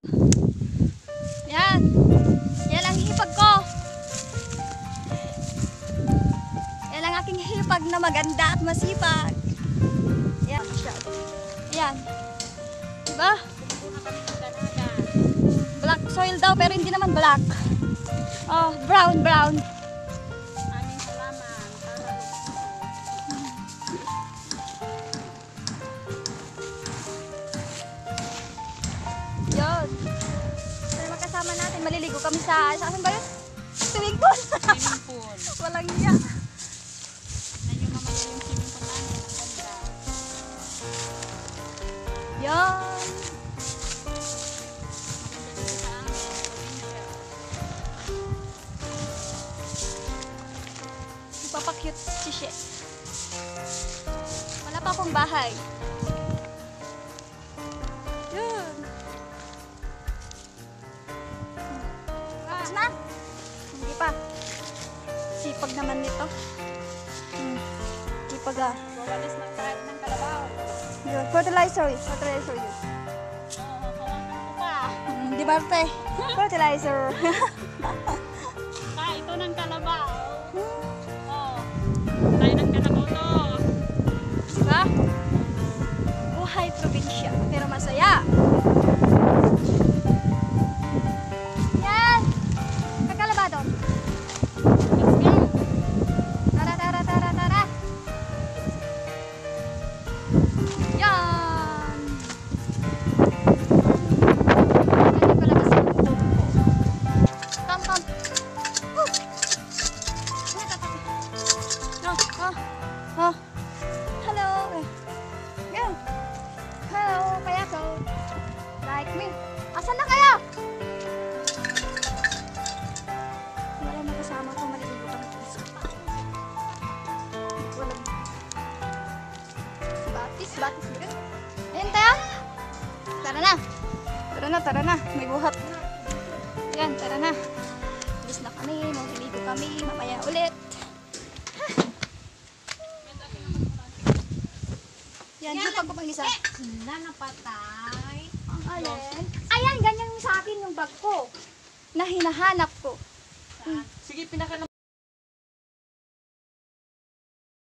Yan. Yan ang hipag ko. Yan ang aking hipag na maganda at masipag. Yan siya. Yan. Diba? Black soil daw pero hindi naman black. Oh, brown, brown. Yun. Pero magkasama natin, maliligo kami sa saan ba yun? Swimming pool. Swimming pool. Walang iya. Medyo mamaya yung swimming pool namin. Maganda. Yan. Maganda dito sa amin. Probinsya. Ipapakyut si She. Wala pa akong bahay. Yun. Tapos na? Hindi pa. Sipag naman nito. Sipag ah. Wawalis ng kahit ng kalabaw. Yun. Fertilizer. Fertilizer yun. Oo, hawakan ko pa. Di ba ate? Fertilizer. Ito ng kalabaw. Oo. Tayo ng kalabaw to. Diba? Buhay probinsya. Pero masaya. Yan! Kakalaba doon. Let's go. Tara, tara, tara, tara. Yan! Ano pala kasi yung tubig ko? Come, come. Woo! Oh. Hello. Yan. Hello, kaya ko. Like me. Asan na kayo? Wala na kasama ko. Maliligo kami. Wala. Batis din. Ayun tayo. Tara na. Tara na, tara na. May buhat. Yan, tara na. Bilis na kami. Maliligo kami. Mamaya ulit. Yan, hipag ko pang isa. Sila napatay. Ang alin? Ayan, ganyan yung sa akin yung bag ko. Na hinahanap ko. Sige, pinaka